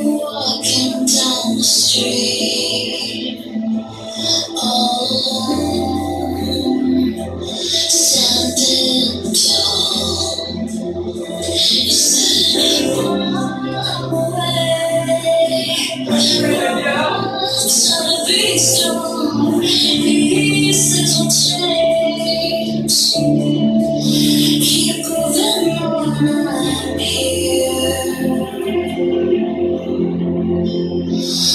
Walking down the street, all alone, standing tall. You said, run away, it's not a big storm, these little change. Keep moving on here.